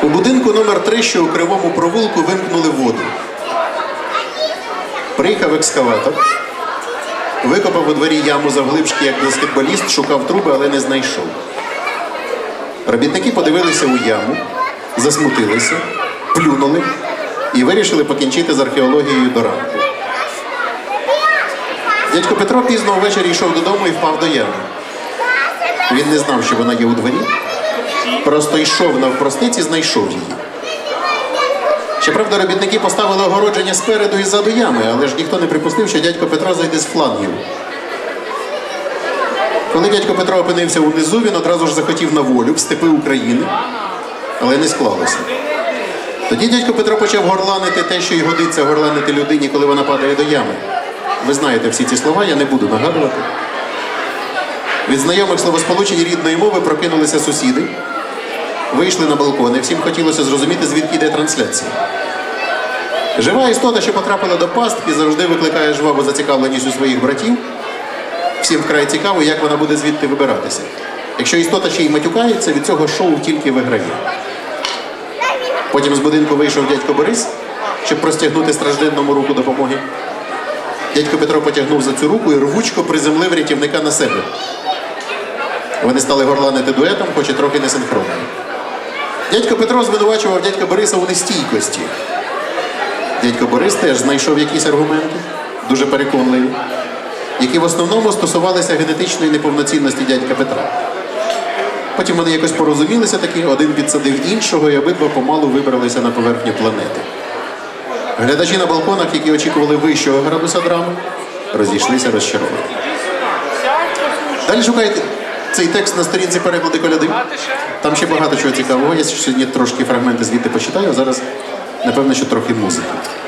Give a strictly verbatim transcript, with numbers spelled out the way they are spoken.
будинку номер три, що у Кривому провулку, вимкнули воду. Приїхав екскаватор, викопав у дворі яму завглибшки, як баскетболіст, шукав труби, але не знайшов. Робітники подивилися у яму, засмутилися, плюнули і вирішили покінчити з археологією до ранку. Дядько Петро пізно ввечері йшов додому і впав до ями. Він не знав, що вона є у дворі, просто йшов навпростиць і знайшов її. Щоправда, робітники поставили огородження спереду і ззаду ями, але ж ніхто не припустив, що дядько Петро зайде з флангів. Коли дядько Петро опинився унизу, він одразу ж захотів на волю, в степи України, але не склалося. Тоді дядько Петро почав горланити те, що й годиться горланити людині, коли вона падає до ями. Ви знаєте всі ці слова, я не буду нагадувати. Від знайомих словосполучень рідної мови прокинулися сусіди, вийшли на балкони, всім хотілося зрозуміти, звідки йде трансляція. Жива істота, що потрапила до пастки, завжди викликає жваву зацікавленість у своїх братів. Всім вкрай цікаво, як вона буде звідти вибиратися. Якщо істота ще й матюкається, від цього шоу тільки виграє. Потім з будинку вийшов дядько Борис, щоб простягнути стражденному руку допомоги. Дядько Петро потягнув за цю руку і рвучко приземлив рятівника на себе. Вони стали горланити дуетом, хоч і трохи несинхронно. Дядько Петро звинувачував дядька Бориса у нестійкості. Дядько Борис теж знайшов якісь аргументи, дуже переконливі, які в основному стосувалися генетичної неповноцінності дядька Петра. Потім вони якось порозумілися таки, один підсадив іншого, і обидва помалу вибралися на поверхню планети. Глядачі на балконах, які очікували вищого градуса драми, розійшлися розчаровані. Далі шукайте цей текст на сторінці переклади коляди. Там ще багато чого цікавого. Я сьогодні трошки фрагменти звідти почитаю, а зараз, напевно, що трохи музики.